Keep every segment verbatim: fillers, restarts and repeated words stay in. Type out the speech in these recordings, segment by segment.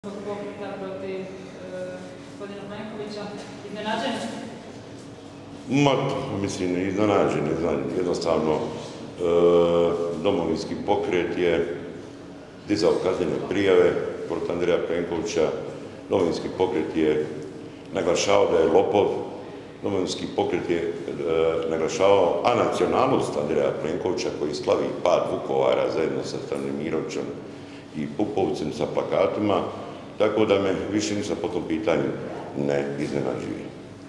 pokreta protiv e, gospodina Plenkovića, iznenađeni? Ma, mislim, ne iznenađen, ne znam, jednostavno e, domovinski pokret je dizao kaznene prijave protiv Andreja Plenkovića, domovinski pokret je naglašavao da je lopov, domovinski pokret je e, naglašavao anacionalnost Andreja Plenkovića koji slavi pad Vukovara zajedno sa Mirovićem i Pupovcem sa plakatima, tako da me više ništa po tom pitanju ne iznenađuje.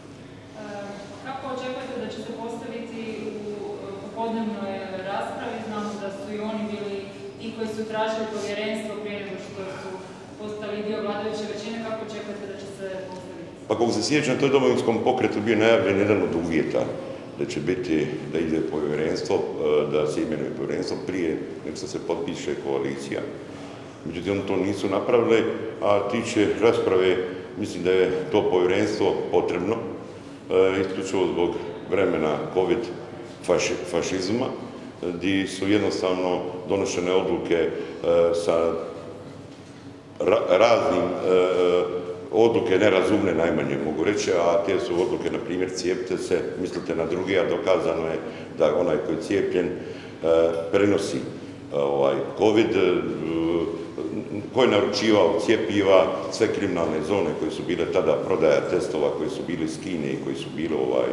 Kako očekujete da će se postaviti u popodnevnoj raspravi? Znamo da su i oni bili ti koji su tražili povjerenstvo prije nego što su postali dio vladajuće većine. Kako očekujete da će se postaviti? Pa kako se sjećam, to je domovinskom pokretu bio najavljen jedan od uvjeta da će biti, da ide povjerenstvo, da se imenuje povjerenstvo prije nego što se potpiše koalicija. Međutim, oni to nisu napravili, a tiče rasprave, mislim da je to povjerenstvo potrebno, e, isključivo zbog vremena covid faši, fašizma, gdje su jednostavno donošene odluke e, sa ra, raznim e, odluke nerazumne najmanje mogu reći, a te su odluke, na primjer, cijepite se, mislite na druge, a dokazano je da onaj koji je cijepljen e, prenosi ovaj, covid, e, ko je naručivao cjepiva, sve kriminalne zone koje su bile tada prodaja testova, koji su bili iz Kine i koji su bili ovaj,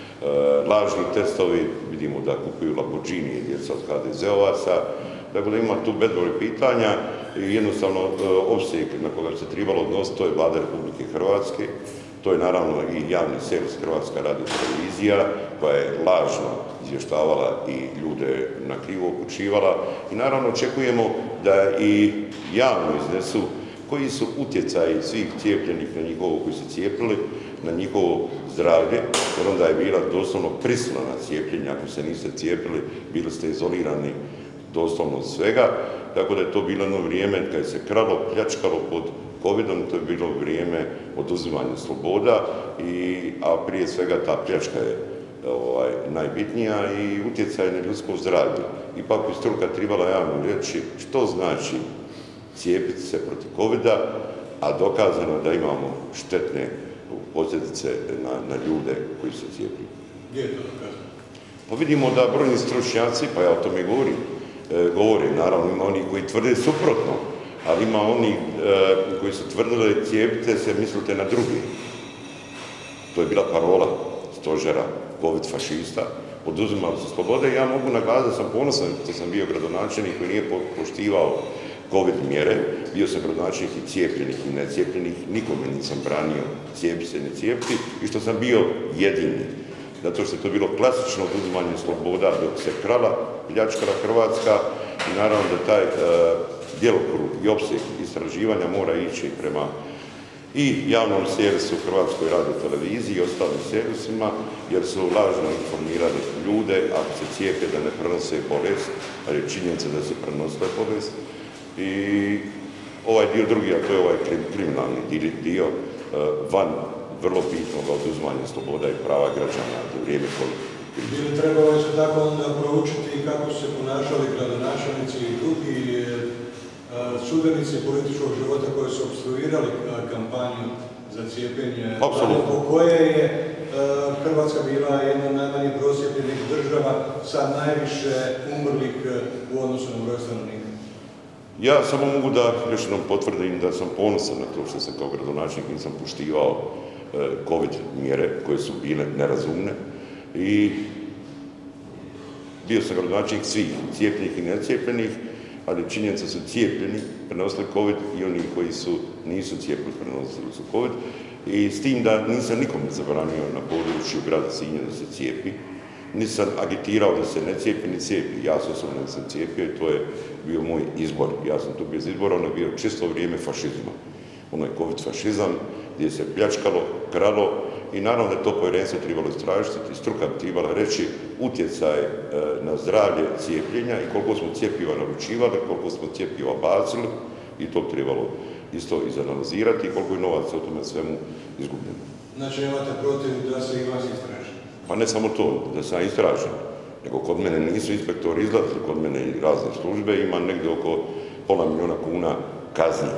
e, lažni testovi, vidimo da kupuju Lamborghini i djeca od ha de ze ovaca, tako da ima tu bezbroj pitanja i jednostavno e, opseg na koga se trebalo odnositi, to je Vlada Republike Hrvatske, to je naravno i javni servis Hrvatska radiotelevizija koja je lažno izvještavala i ljude na krivo upućivala i naravno očekujemo da i javno iznesu koji su utjecaji svih cijepljenih na njihovo, koji su cijepili, na njihovo zdravlje, jer onda je bila doslovno prisila na cijepljenje, ako se niste cijepili, bili ste izolirani doslovno od svega, tako da je to bilo jedno vrijeme kad se kralo, pljačkalo pod covidom, to je bilo vrijeme oduzimanja sloboda, i, a prije svega ta pljačka je ovaj, najbitnija i utjecaj na ljudsko zdravlje. Ipak bi struka trebala javno reći što znači cijepiti se protiv covida, a dokazano da imamo štetne posljedice na, na ljude koji se cijepili. Gdje je to dokazano? Pa vidimo da brojni stručnjaci, pa ja o tome govorim, e, govore, naravno ima oni koji tvrde suprotno, ali ima oni e, koji su tvrdili cijepite se, mislite na drugi. To je bila parola stožera covid fašista, oduzimali su slobode i ja mogu naglasiti da sam ponosan što sam bio gradonačelnik koji nije poštivao covid mjere, bio sam gradonačelnik i cijepljenih i necijepljenih, nikome nisam branio cijepi se, ne cijepiti i što sam bio jedini. Zato što je to bilo klasično oduzimanje sloboda dok se krala, pljačkala Hrvatska i naravno da taj e, djelokrug i opseg istraživanja mora ići prema i javnom servisu Hrvatskoj radioteleviziji i ostalim servisima, jer su lažno informirali ljude ako se cijepe da ne prenose bolest, ali je činjenica da se prenosila bolest. I ovaj dio drugi, a to je ovaj kriminalni dio van vrlo bitnog oduzimanja sloboda i prava građana za vrijeme covid. Bili trebalo isto tako onda proučiti kako su se ponašali gradonačelnici i drugi sudionici političkog života koji su opstruirali kampanju za cijepljenje, po koje je Hrvatska bila jedna od najmanje procijepljenih država sa najviše umrlih u odnosu na broj stanovnika. Ja samo mogu da još jednom potvrdim da sam ponosan na to što sam kao gradonačelnik nisam poštivao covid mjere koje su bile nerazumne i bio sam gradonačelnik svih, cijepljenih i necijepljenih, ali činjenica su cijepljeni, prenosili covid i oni koji su, nisu cijepili, prenosili su covid. I s tim da nisam nikome zabranio na području grada Sinja da se cijepi, nisam agitirao da se ne cijepi, ni cijepi. Ja sam osobno nisam cijepio i to je bio moj izbor. Ja sam tu bez izbora, ono je bio čisto vrijeme fašizma. Ono je covid fašizam gdje se pljačkalo, kralo i naravno da je to povjerenstvo trebalo istražiti i struka bi trebala reći utjecaj e, na zdravlje cijepljenja i koliko smo cjepiva naručivali, koliko smo cjepiva bacili i to bi trebalo isto izanalizirati i koliko je novaca u tome svemu izgubljeno. Znači imate protiv da se i vas istraži? Pa ne samo to, da sam istražen, nego kod mene nisu inspektori izlazili, kod mene i razne službe, ima negdje oko pola milijuna kuna kazni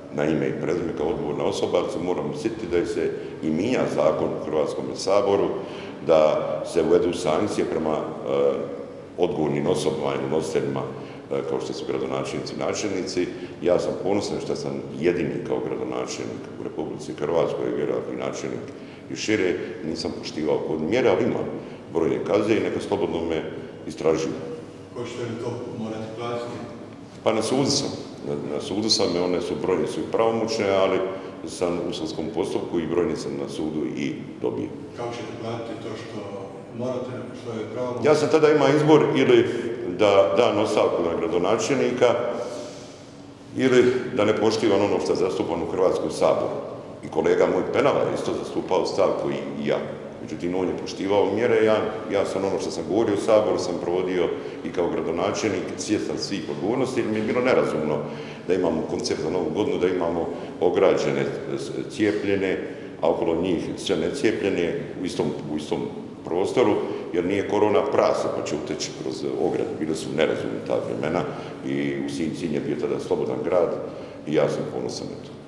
na ime i prezime kao odgovorna osoba, ali se moramo sjetiti da se i mijenja zakon u Hrvatskom saboru, da se uvedu sankcije prema odgovornim osobama i nositeljima kao što su gradonačelnici i načelnici. Ja sam ponosan što sam jedini kao gradonačelnik u Republici Hrvatskoj, vjerojatno i načelnik i šire, nisam poštivao kod mjere, ali ima brojne kazne i neka slobodno me istražuju. Ko što je to morati platiti? Pa na sudu sam. Na, na sudu sam, one su brojne su i pravomoćne, ali sam u sudskom postupku i brojni sam na sudu i dobio. Kako ćete platiti to što morate, što je pravomoćno? Ja sam tada imao izbor ili da dam ostavku na gradonačelnika ili da ne poštivam ono što zastupam u Hrvatskom saboru. I kolega moj Penala je isto zastupao stav koji i ja. Međutim, on je poštivao mjere, ja, ja sam ono što sam govorio u saboru sam provodio i kao gradonačelnik, svjestan svih odgovornosti, jer mi je bilo nerazumno da imamo koncert za Novu godinu, da imamo ograđene cijepljene, a okolo njih sve necijepljene u istom, u istom prostoru, jer nije korona prase, pa će uteći kroz ogradu. Bili su nerazumni ta vremena i u Sinj, Sinj je bio tada slobodan grad i ja sam ponosan na to.